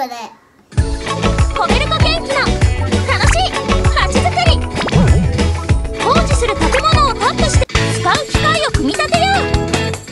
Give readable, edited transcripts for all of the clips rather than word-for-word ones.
これ。 コベルコ元気の楽しい街づくり。工事する建物をタップして使う機械を組み立てよう。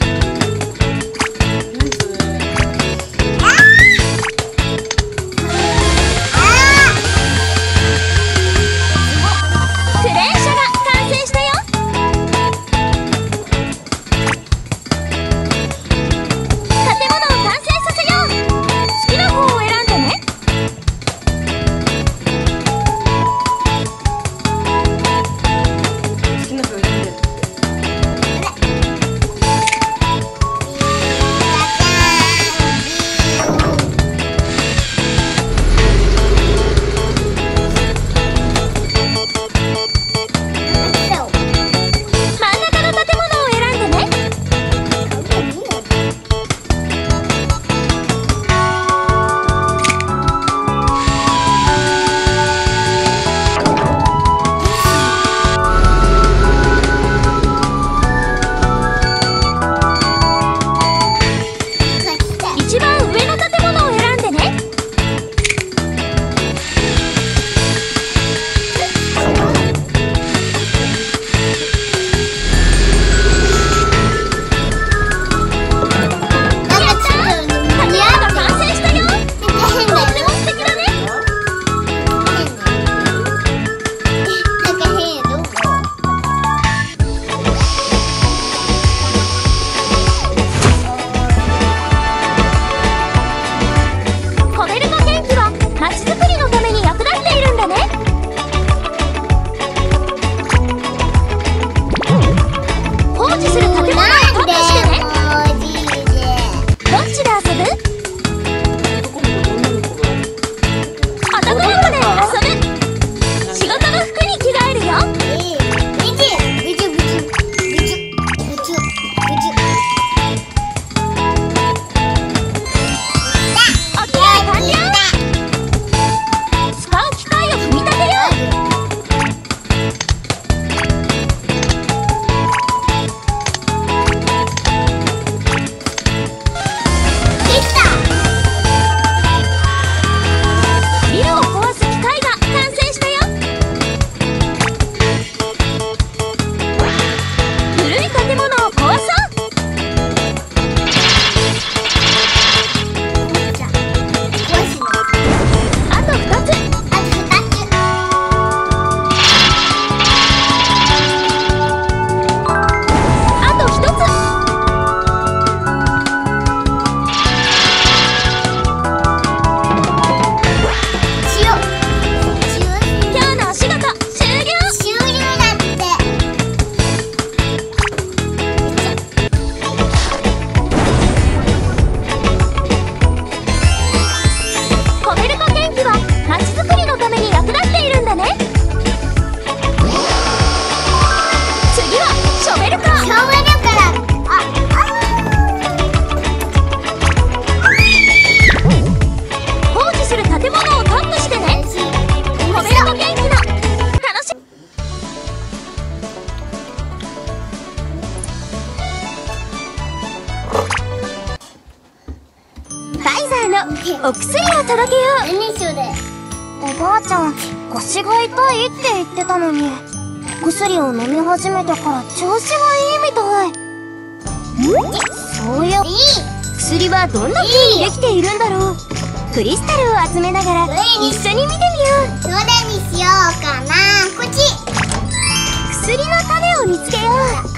お薬を届けよう。 何それ。 おばあちゃん、腰が痛いって言ってたのに、薬を飲み始めてから調子がいいみたい。そうよ。薬はどんな風にできているんだろう。クリスタルを集めながら一緒に見てみよう。 どれにしようかな。こっち。 薬の種を見つけよ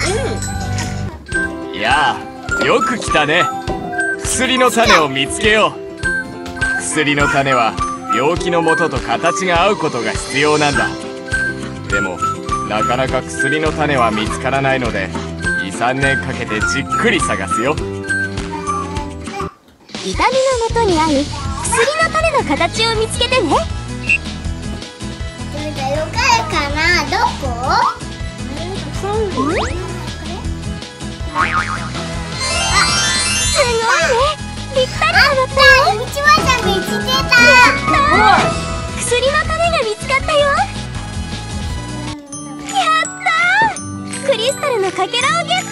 う。やあ、よく来たね。薬の種を見つけよう。薬の種は病気の元と形が合うことが必要なんだ。でもなかなか薬の種は見つからないので 2,3 年かけてじっくり探すよ。 痛みの元に合う薬の種の形を見つけてね。 どれだよかな。どこ？ すごいね。ぴったりはまったよ。 うちわさん見つけた。 薬の種が見つかったよ。やったー。クリスタルのかけらをゲッ